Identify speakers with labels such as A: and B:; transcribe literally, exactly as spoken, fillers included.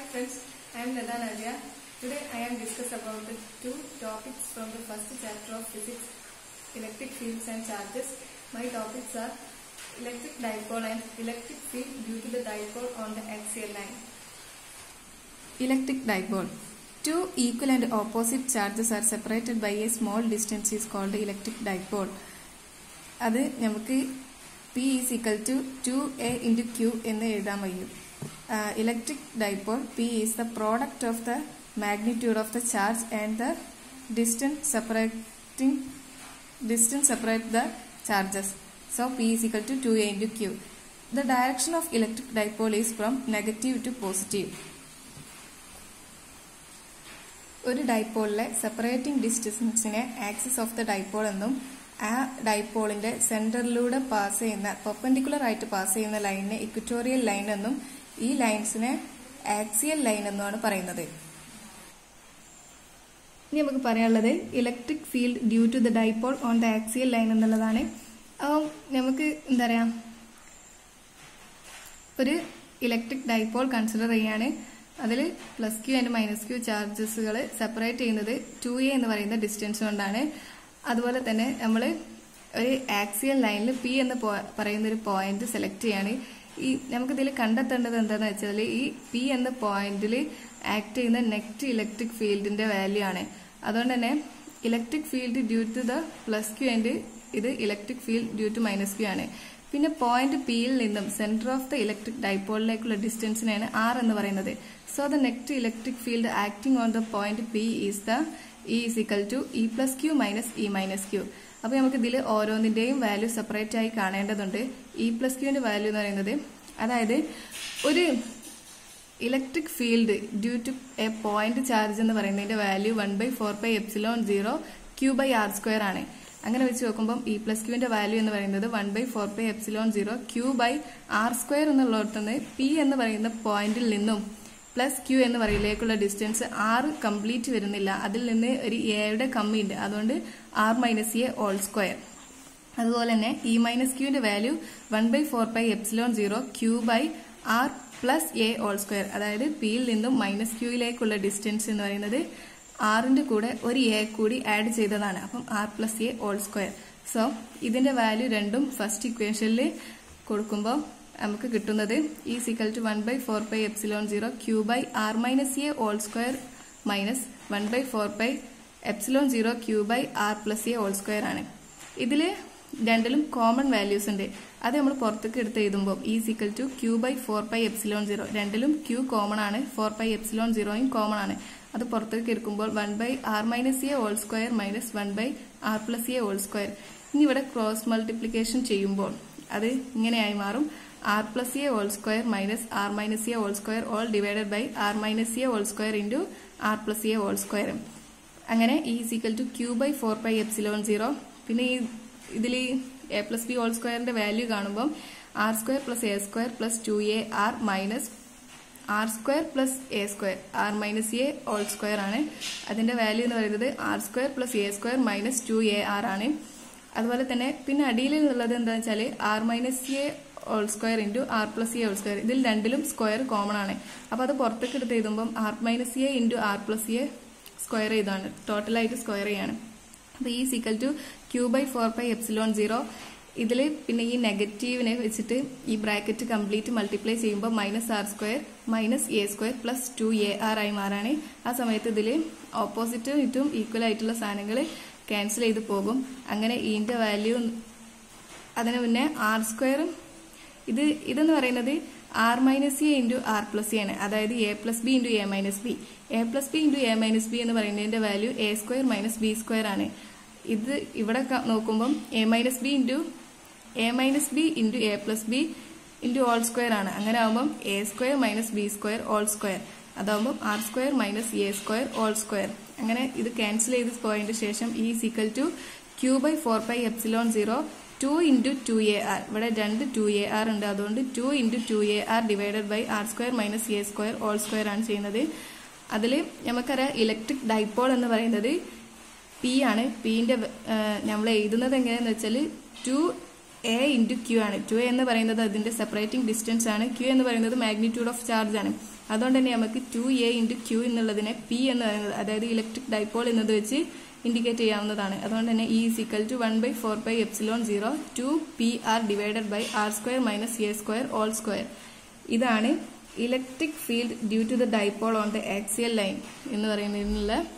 A: friends, I am Nada Nadia. Today I am discuss about the two topics from the first chapter of physics, electric fields and charges. My topics are electric dipole and electric field due to the dipole on the axial line. Electric dipole. Two equal and opposite charges are separated by a small distance is called electric dipole. അത് നമുക്ക് P is equal to two A into Q എന്ന് എഴുതാൻ കഴിയും. Uh, electric dipole P is the product of the magnitude of the charge and the distance separating distance separate the charges. So P is equal to two A into Q. The direction of electric dipole is from negative to positive. ഒരു ഡൈപോളിലെ separating ഡിസ്റ്റൻസിനെ axis of the dipole എന്നും ആ ഡൈപോളിന്റെ സെന്ററിലൂടെ pass ചെയ്യുന്ന perpendicular ആയിട്ട് pass ചെയ്യുന്ന ലൈനിനെ ഇക്വറ്റോറിയൽ ലൈൻ എന്നും ഈ ലൈൻസിനെ ആക്സിയൽ ലൈൻ എന്നുമാണ് പറയുന്നത്. ഇനി നമുക്ക് പറയാനുള്ളത് electric field due to the dipole on the axial line എന്നുള്ളതാണ്. അപ്പം നമുക്ക് എന്താ പറയാ, ഒരു ഇലക്ട്രിക് ഡൈപോൾ കൺസിഡർ ചെയ്യാണ്. അതിൽ plus q and minus q ചാർജസുകൾ സെപ്പറേറ്റ് ചെയ്യുന്നത് ടു എ എന്ന് പറയുന്ന ഡിസ്റ്റൻസ് കൊണ്ടാണ്. അതുപോലെ തന്നെ നമ്മൾ ഒരു ആക്സിയൽ ലൈനിൽ പി എന്ന് പറയുന്ന ഒരു പോയിന്റ് സെലക്ട് ചെയ്യാണ്. ഈ നമുക്കിതിൽ കണ്ടെത്തേണ്ടത് എന്താണെന്ന് വെച്ചാൽ ഈ പി എന്ന പോയിന്റിൽ ആക്ട് ചെയ്യുന്ന നെറ്റ് ഇലക്ട്രിക് ഫീൽഡിന്റെ വാല്യൂ ആണ്. അതുകൊണ്ട് തന്നെ electric field due to the plus q and ഇത് electric field due to minus q ആണ്. പിന്നെ പോയിന്റ് പിയിൽ നിന്നും സെന്റർ ഓഫ് ദ ഇലക്ട്രിക് ഡൈപോളിലേക്കുള്ള ഡിസ്റ്റൻസിനെയാണ് ആർ എന്ന് പറയുന്നത്. So the net electric field acting on the point p is the e is equal to e plus q minus e minus q. അപ്പൊ നമുക്ക് ഇതിൽ ഓരോന്നിന്റെയും വാല്യൂ സെപ്പറേറ്റ് ആയി കാണേണ്ടതുണ്ട്. ഇ പ്ലസ് ക്യൂവിന്റെ വാല്യൂ എന്ന് പറയുന്നത്, അതായത് ഒരു electric field due to a point charge എന്ന് പറയുന്നതിന്റെ value one by four by epsilon zero q by r square ആണ്. അങ്ങനെ വെച്ച് നോക്കുമ്പോൾ ഇ പ്ലസ് ക്യൂവിന്റെ വാല്യൂ എന്ന് പറയുന്നത് one by four by epsilon zero q by r square എന്നുള്ളിടത്തുനിന്ന് p എന്ന് പറയുന്ന പോയിന്റിൽ നിന്നും പ്ലസ് ക്യൂ എന്ന് പറയുന്നതിലേക്കുള്ള ഡിസ്റ്റൻസ് ആർ കംപ്ലീറ്റ് വരുന്നില്ല. അതിൽ നിന്ന് ഒരു എയുടെ കമ്മിയുണ്ട്. അതുകൊണ്ട് r minus a whole square. അതുപോലെ തന്നെ ഇ മൈനസ് ക്യൂവിന്റെ value one by four by epsilon zero q by r plus a whole square. അതായത് പിയിൽ നിന്നും മൈനസ് ക്യൂയിലേക്കുള്ള ഡിസ്റ്റൻസ് എന്ന് പറയുന്നത് ആറിന്റെ കൂടെ ഒരു എ കൂടി ആഡ് ചെയ്തതാണ്. അപ്പം r plus a whole square. So ഇതിന്റെ വാല്യൂ രണ്ടും ഫസ്റ്റ് ഇക്വേഷനിൽ കൊടുക്കുമ്പോൾ നമുക്ക് കിട്ടുന്നത് is equal to one by four by epsilon zero q by r minus a whole square minus one by four by epsilon zero q by r plus a whole square ആണ്. ഇതിൽ രണ്ടിലും common values ഉണ്ട്. അത് നമ്മൾ പുറത്തേക്ക് എടുത്ത് എഴുതുമ്പോൾ is equal to q by four by epsilon zero. രണ്ടിലും ക്യൂ കോമൺ ആണ്, ഫോർ ബൈ എപ്സിലോൺ സീറോയും കോമൺ ആണ്. അത് പുറത്തേക്ക് എടുക്കുമ്പോൾ one by r minus a whole square minus one by r plus a whole square. ഇനി ഇവിടെ ക്രോസ് മൾട്ടിപ്ലിക്കേഷൻ ചെയ്യുമ്പോൾ അത് ഇങ്ങനെയായി മാറും. R plus a whole square minus r minus a whole square whole divided by r minus a whole square into r plus a whole square. അങ്ങനെ is equal to q by four by epsilon zero. പിന്നെ ഈ ഇതിൽ a plus b whole സ്ക്വയറിന്റെ value കാണുമ്പോൾ r square plus a square plus two a r minus r square plus a square r minus a whole square ആണ്. അതിന്റെ value എന്ന് പറയുന്നത് r square plus a square minus two a r ആണ്. അതുപോലെ തന്നെ പിന്നെ അടിയിൽ ഉള്ളത് എന്താണെന്ന് വെച്ചാൽ r minus a whole square into r plus a whole square. ഇതിൽ രണ്ടിലും സ്ക്വയർ കോമൺ ആണ്. അപ്പൊ അത് പുറത്തേക്ക് എടുത്ത് എഴുതുമ്പോൾ r minus a into r plus a square ചെയ്താണ്, ടോട്ടലായിട്ട് സ്ക്വയർ ചെയ്യാണ്. അപ്പൊ e equal to q by four by epsilon zero. ഇതിൽ പിന്നെ ഈ നെഗറ്റീവിനെ വെച്ചിട്ട് ഈ ബ്രാക്കറ്റ് കംപ്ലീറ്റ് മൾട്ടിപ്ലൈ ചെയ്യുമ്പോൾ minus r square minus a square plus two a r ആയി മാറാണ്. ആ സമയത്ത് ഇതിൽ ഓപ്പോസിറ്റും ഇറ്റും ഈക്വൽ ആയിട്ടുള്ള സാധനങ്ങൾ ക്യാൻസൽ ചെയ്ത് പോകും. അങ്ങനെ ഇതിന്റെ വാല്യൂ അതിന് മുന്നേ ആർ സ്ക്വയറും ഇത് ഇതെന്ന് പറയുന്നത് r minus a into r plus a ആണ്. അതായത് a plus b into a minus b. A plus b into a minus b എന്ന് പറയുന്നതിന്റെ value a square minus b square ആണ്. ഇത് ഇവിടെ നോക്കുമ്പോൾ a minus b into a minus b into a plus b into whole square ആണ്. അങ്ങനെ ആകുമ്പോൾ a square minus b square whole square. അതാകുമ്പോൾ r square minus a square whole square. അങ്ങനെ ഇത് ക്യാൻസൽ ചെയ്ത് പോയതിന് ശേഷം e equal to q by four by epsilon zero two into two a r. ഇവിടെ രണ്ട് ടു എ ആർ ഉണ്ട്. അതുകൊണ്ട് two into two a r divided by r square minus a square whole square ആണ് ചെയ്യുന്നത്. അതിൽ നമുക്കറിയാം electric dipole എന്ന് പറയുന്നത് പി ആണ്. പിന്റെ നമ്മൾ എഴുതുന്നത് എങ്ങനെയാന്ന് വെച്ചാൽ ടു എ ഇൻറ്റു ക്യൂ ആണ്. ടു എ എന്ന് പറയുന്നത് അതിന്റെ സെപ്പറേറ്റിംഗ് ഡിസ്റ്റൻസ് ആണ്. ക്യൂ എന്ന് പറയുന്നത് മാഗ്നിറ്റ്യൂഡ് ഓഫ് ചാർജ് ആണ്. അതുകൊണ്ട് തന്നെ നമുക്ക് ടു എ ഇൻറ്റു ക്യൂ എന്നുള്ളതിനെ പി എന്ന് പറയുന്നത് അതായത് ഇലക്ട്രിക് ഡൈപോൾ എന്നത് വെച്ച് ഇൻഡിക്കേറ്റ് ചെയ്യാവുന്നതാണ്. അതുകൊണ്ട് തന്നെ e is equal to one by four by epsilon zero two p r divided by r square minus a square whole square. ഇതാണ് electric field due to the dipole on the axial line എന്ന് പറയുന്നതിനുള്ള